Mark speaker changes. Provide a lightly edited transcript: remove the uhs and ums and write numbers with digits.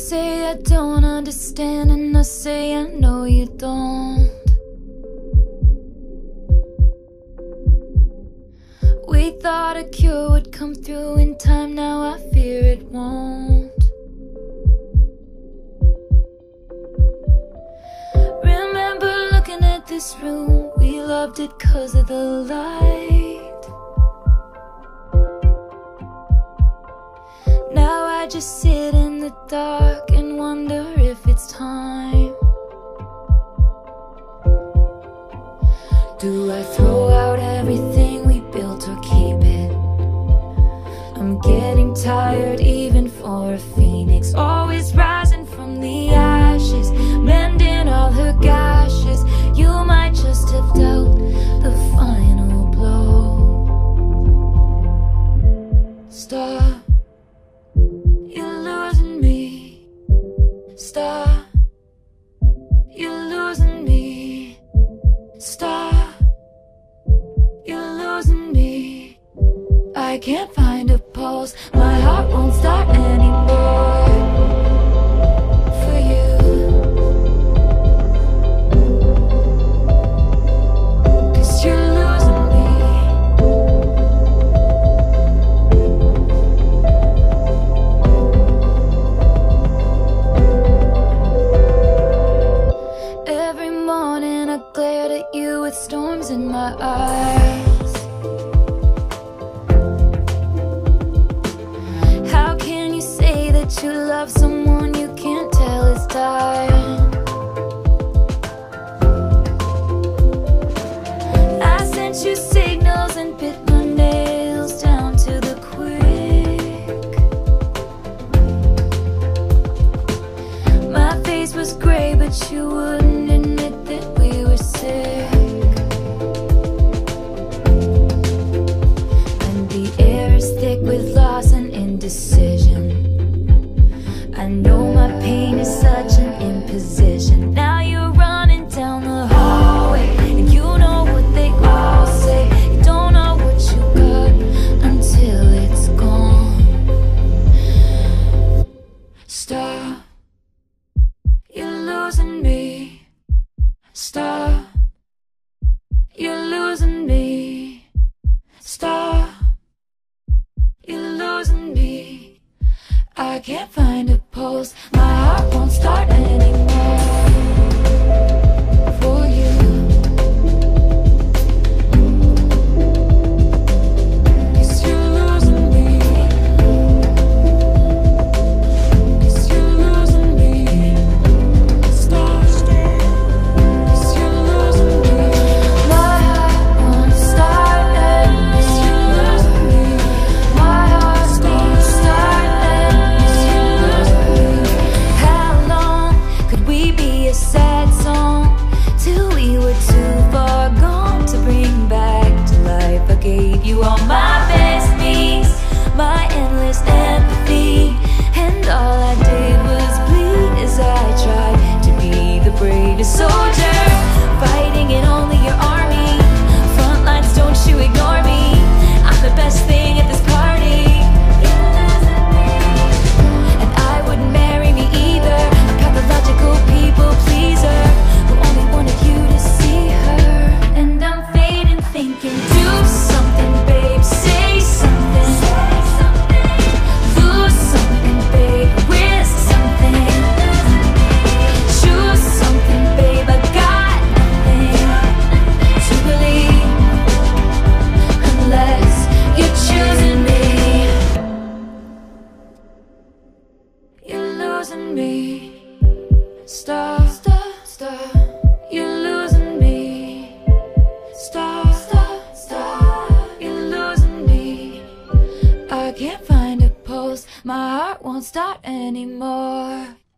Speaker 1: say I don't understand, and I say I know you don't. We thought a cure would come through in time, now I fear it won't. Remember looking at this room, we loved it 'cause of the light. Now I just sit in the dark and wonder if it's time. Do I throw out everything we built or keep it? I'm getting tired even for a phoenix, always rising from the ashes, mending all her gashes. You might just have dealt the final blow. Stop, you're losing me. Stop, you're losing me. Stop, you're losing me. I can't find a pulse, my heart won't start anymore for you. 'Cause you're losing me. Every morning I glared at you with storms in my eyes. How can you say that you love someone you can't tell is dying? I sent you signals and bit my nails down to the quick. My face was gray, but you wouldn't admit that we were sick. And the air is thick with loss and indecision. I know my pain is such an imposition. Now you're running down the hallway, and you know what they all say. You don't know what you got until it's gone. Stop, you're losing me. Stop, you're losing me. Stop, you're losing me. I can't find a pulse, my heart won't start anymore for you. 'Cause you're losing me. 'Cause you're losing me. Stop, 'cause you're losing me. My heart won't start anymore. 'Cause you're losing me. My heart won't start anymore. How long could we be a sad song till we were too far gone to bring back to life? I gave you all my best needs, my endless empathy, and all I did was bleed as I tried to be the bravest soldier, fighting in only your army. Front lines, don't you ignore me. I'm the best thing at this party. And I wouldn't marry me either, a pathological people pleaser who only wanted you to see her. And I'm fading thinking, do something, babe, say something. Lose something, babe, risk something. Choose something, babe, I got nothing to believe unless you're choosing me. You're losing me. Stop, stop, stop. You're losing me. Stop, stop, stop. You're losing me. I can't find a pulse, my heart won't start anymore.